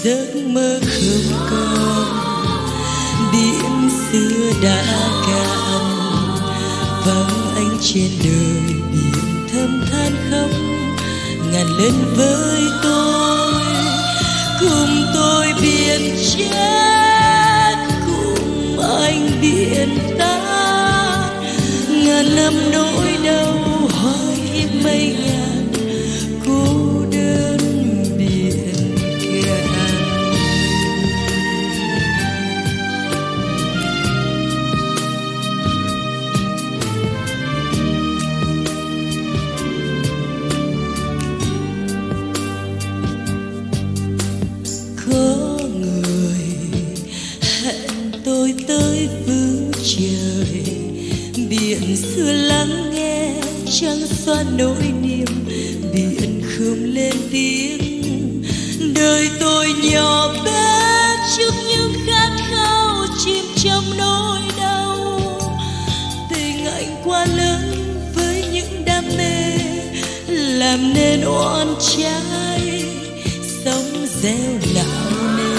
giấc mơ không còn, biển xưa đã cạn. Vắng anh trên đời biển thâm than khóc ngàn lần với tôi, cùng tôi biển chết, cùng anh biển ta. Ngàn năm nỗi đau hoa kiếp mây ngàn, cô đơn biển cạn. Có người hẹn tôi tới phương trời, biển xưa lắng nghe trăng xoa nỗi niềm, biển không lên tiếng. Đời tôi nhỏ bé trước những khát khao chìm trong nỗi đau. Tình anh quá lớn với những đam mê, làm nên oan trái sống gieo não nề.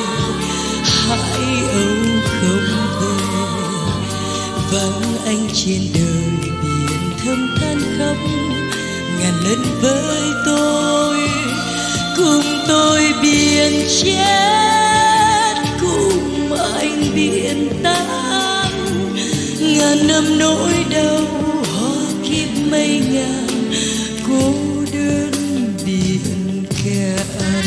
Hải âu không về, vắng anh trên đời biển thâm than khóc ngàn lần với tôi, cùng tôi biển chết, cùng anh biển tan. Ngàn năm nỗi đau hoa kiếp mây ngàn, cô đơn biển cạn.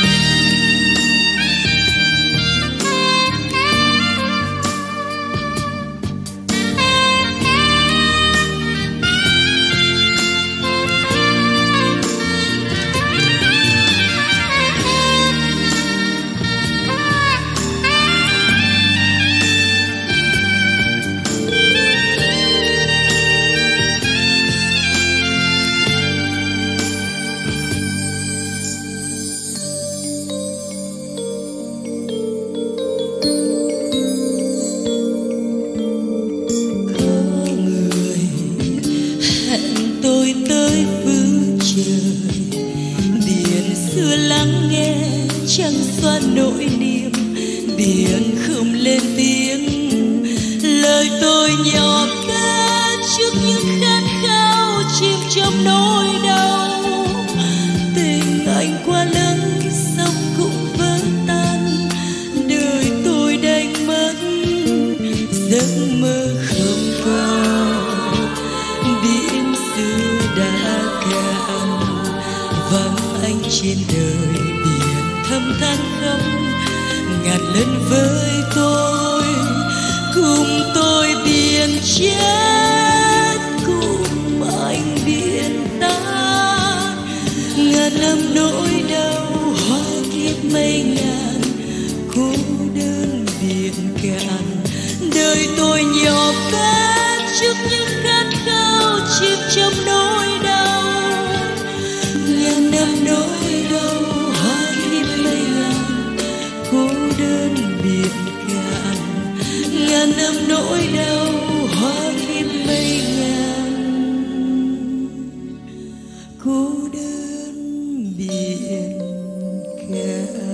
Tôi tới phương trời, biển xưa lắng nghe trăng xoa nỗi niềm, biển không lên tiếng. Lời tôi nhỏ bé trước những khát khao chìm trong nỗi đau. Tình anh quá lớn sông cũng vỡ tan, đời tôi đành mất giấc mơ không còn, biển xưa đã cạn. Vắng anh trên đời biển thâm than khóc ngàn lần với tôi, cùng tôi biển chết, cùng anh biển tan. Ngàn năm nỗi đau hoa kiếp mây ngàn, cô đơn biển cạn. Đời tôi nhỏ bé trước những khát khao chìm trong nỗi đau. Ngàn năm nỗi đau hoa kiếp mây ngàn, cô đơn biển cạn. Ngàn năm nỗi đau hoa kiếp mây ngàn, cô đơn biển cạn.